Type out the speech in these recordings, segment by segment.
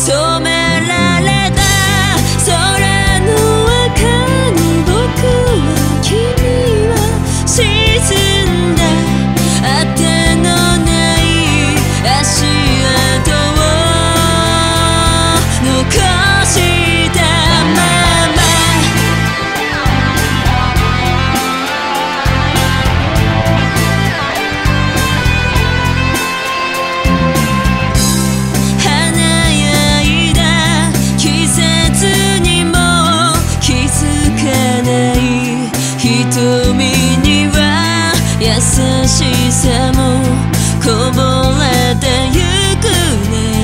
染められた空の中に僕は君は沈んだ果てのない足跡を残したまま華やいだ季節にも気づかない瞳には優しさもこぼれてゆくね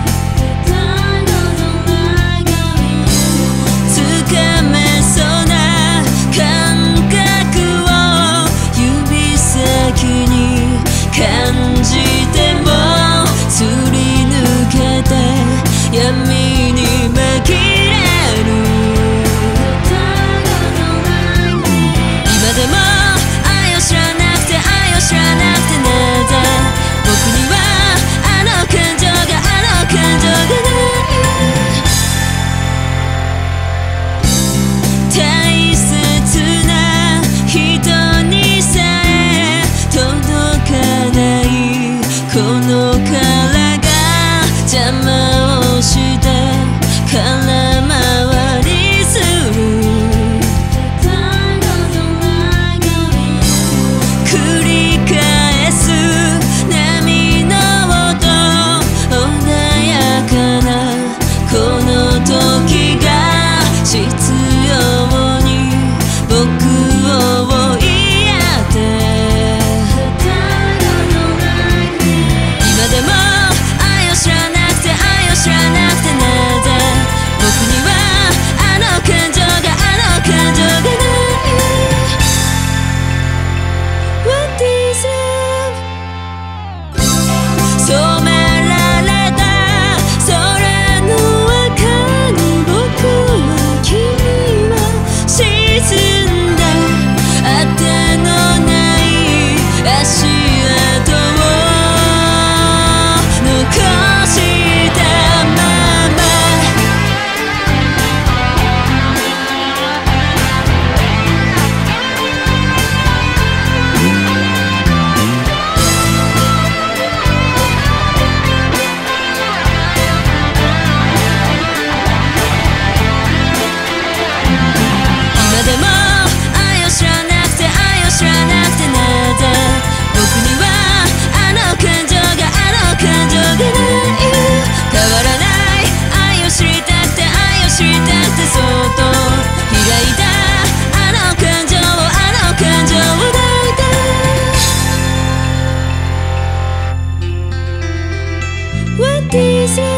掴めそうな感覚を指先に感じてもすり抜けて闇に紛れる今でも愛を知らなくて愛を知らなくてなぜ僕にはあの感情が大切な人にさえ届かないこの殻が邪魔をして空回りする繰り返す波の音穏やかなこの時が必要に僕を追いやって今でも愛を知らなくて愛を知らなくてなぜ僕にはあの感情がない What is love 染められた空の中に僕は君は沈んだ果てのない足跡を残したまま今でも愛を知らなくて愛を知らなくてなぜ僕にはあの感情がない変わらない愛を知りたくて愛を知りたくてそっと開いたあの感情を抱いた What is love